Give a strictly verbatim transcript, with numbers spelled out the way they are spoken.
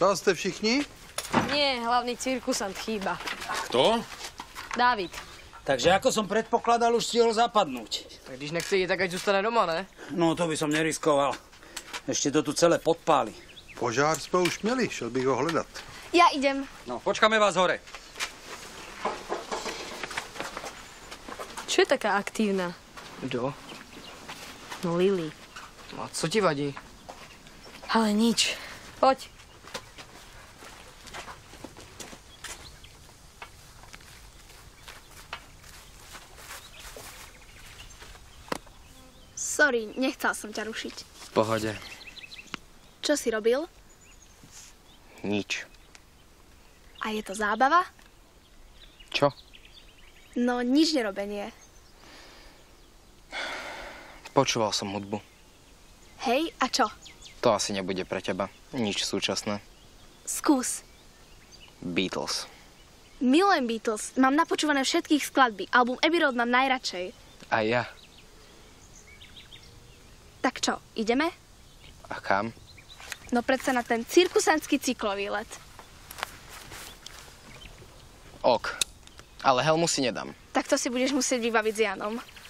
Tam ste všichni? Nie, hlavný cirkusant chýba. Kto? Dávid. Takže ako som predpokladal, už stihol zapadnúť. Tak když nechce jít, tak ať zůstane doma, ne? No, to by som neriskoval. Ešte to tu celé podpáli. Požár jsme už měli, šel bych ho hledat. Ja idem. No, počkáme vás hore. Čo je taká aktívna? Kdo? No Lily. No a co ti vadí? Ale nič. Poď. Sorry, nechcel som ťa rušiť. V pohode. Čo si robil? Nič. A je to zábava? Čo? No, nič nerobenie. Počúval som hudbu. Hej, a čo? To asi nebude pre teba. Nič súčasné. Skús. Beatles. Milujem Beatles. Mám napočúvané všetkých skladby. Album Abbey Road mám najradšej. A ja. Tak čo, ideme? A kam? No predsa na ten cirkusantský cyklový let. Ok. Ale helmu si nedám. Tak to si budeš musieť vybaviť s Janom.